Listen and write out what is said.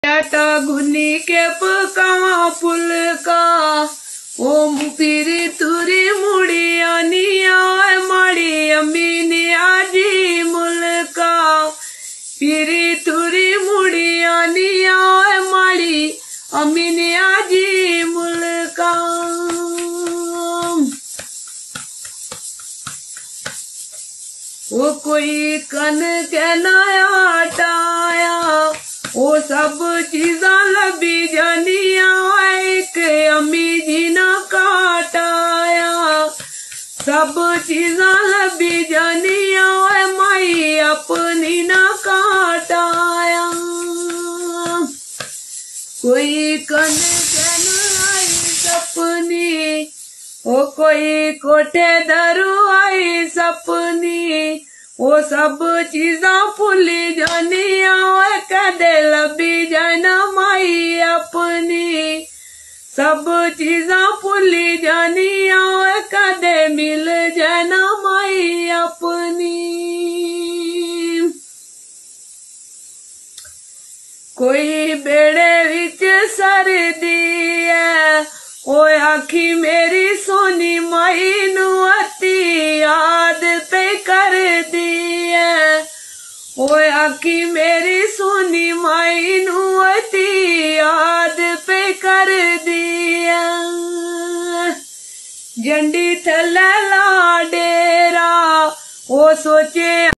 आटा घुनी के पकावा फुलका ओ पीरी तुरी मुड़ी आनिया माड़ी अम्मी ने आजी मुलका पीरी तुरी मुड़ी आनिया माड़ी अम्मी ने आजी मुलका। वो कोई कन के नया आटाया वो सब चीजा लबी जानिया एक अम्मी जी ना काटाया सब चीजा लबी जानिया माई अपनी ना काटाया। कोई कन कन आई सपनी ओ कोई कोठे दरू आई सपनी वो सब चीजा भूली जानिया कदे लबी जाना माई अपनी सब चीजा भूली जानिया कदे मिल जाना माई अपनी। कोई बेड़े विच सरदी है ओ आखी मेरी सोनी माई नू अती याद पे कर दी है ओ आखी मेरी सोनी माई नू अती याद पे कर दी है। झंडी थल्ले ला डेरा ओ सोचे